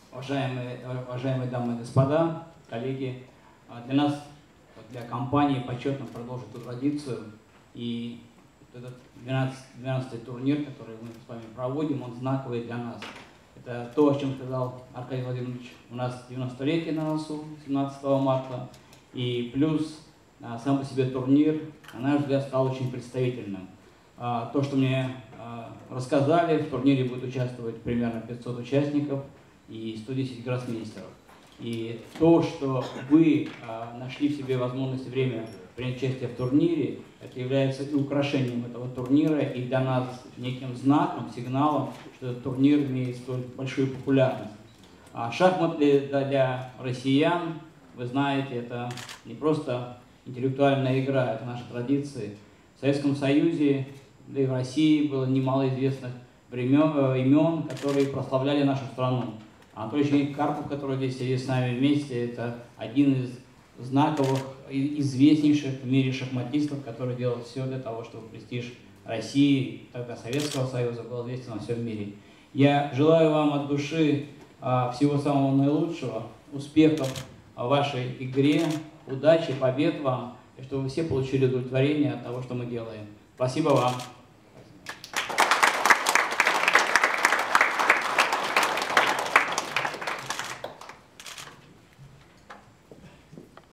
уважаемые дамы и господа, коллеги, для нас, для компании, почетно продолжить эту традицию. И этот 12-й турнир, который мы с вами проводим, он знаковый для нас. Это то, о чем сказал Аркадий Владимирович. У нас 90-летие на носу, 17 марта. И плюс сам по себе турнир, на наш взгляд, стал очень представительным. То, что мне рассказали, в турнире будет участвовать примерно 500 участников и 110 гроссмейстеров. И то, что вы нашли в себе возможность и время принять участие в турнире, это является и украшением этого турнира, и для нас неким знаком, сигналом, что этот турнир имеет столь большую популярность. Шахматы для россиян, вы знаете, это не просто интеллектуальная игра, это наши традиции. В Советском Союзе, да и в России было немало известных имен, которые прославляли нашу страну. Анатолий Карпов, который здесь сидит с нами вместе, это один из знаковых, известнейших в мире шахматистов, который делал все для того, чтобы престиж России, тогда Советского Союза, был известен во всем мире. Я желаю вам от души всего самого наилучшего, успехов в вашей игре, удачи, побед вам, и чтобы вы все получили удовлетворение от того, что мы делаем. Спасибо вам.